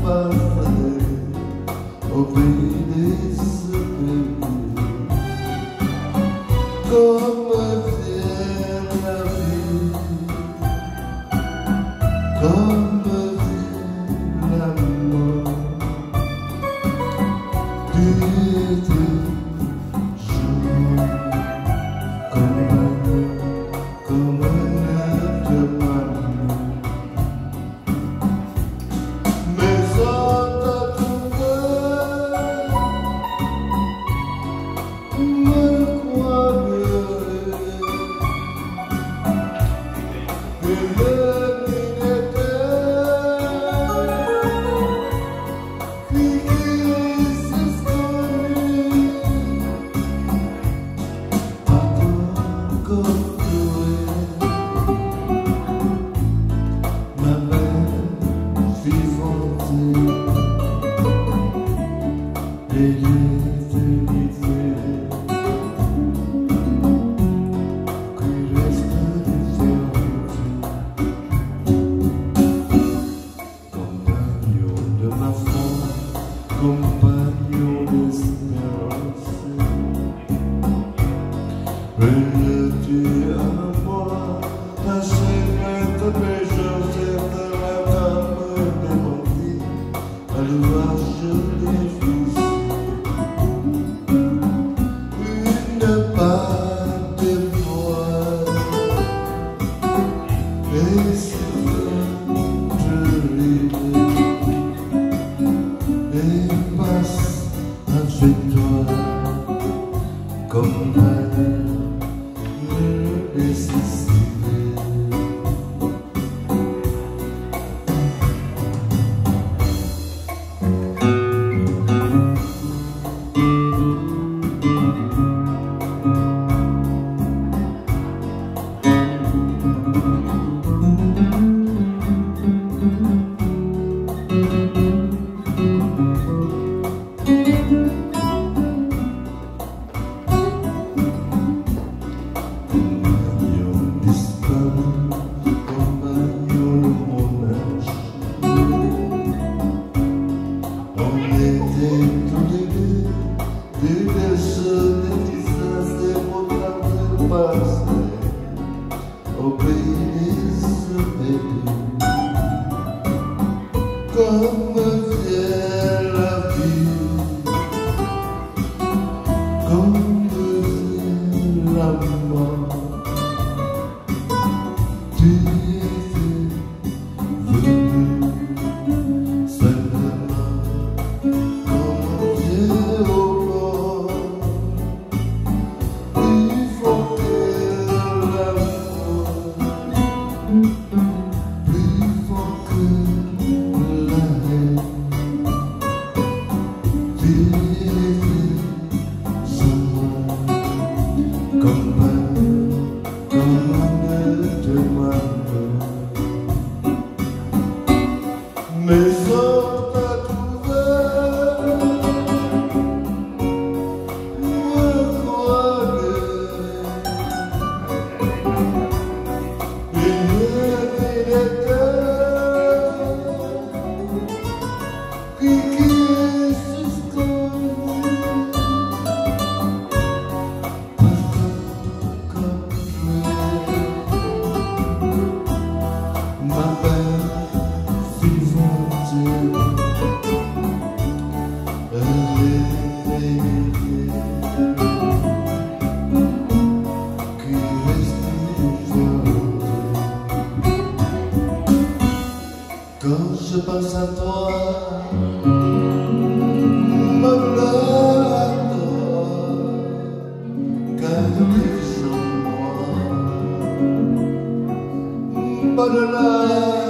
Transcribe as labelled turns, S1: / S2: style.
S1: passer au pays des souvenirs. Comme vient la vie, comme vient la mort, tu étais jour comme un autre mamie. Mais on t'a trouvé, me croirais, et le minette qui s'esconde à ton corps cloué, ma mère vivante et l'éternité qui reste différente. Compagnon de ma foi, compagnon d'espérance, venais-tu à moi, ta secrète pécheur, c'est la femme de mon vie, à l'ouvrage des fils. Une part de voix, et sur l'autre rive, et passe avec toi, comme la nécessité. Au pays des souvenirs, comme vient la vie, comme vient la mort, tu étais venu simplement comme Dieu au corps. Il faut que l'amour, plus fort que la haine, tu étais sans moi, comme un de ma main. Mais on t'a trouvé, me croirais, et le minette qui s'esconde à ton corps cloué, ma belle vivante, l'éternité qui reste différente. Quand je pense à toi, me pleure à toi, car tu es sans moi. Pas de là.